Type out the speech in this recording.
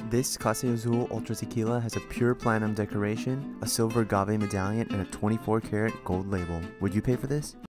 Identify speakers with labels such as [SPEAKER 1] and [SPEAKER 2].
[SPEAKER 1] This Clase Azul Ultra Tequila has a pure platinum decoration, a silver agave medallion, and a 24 karat gold label. Would you pay for this?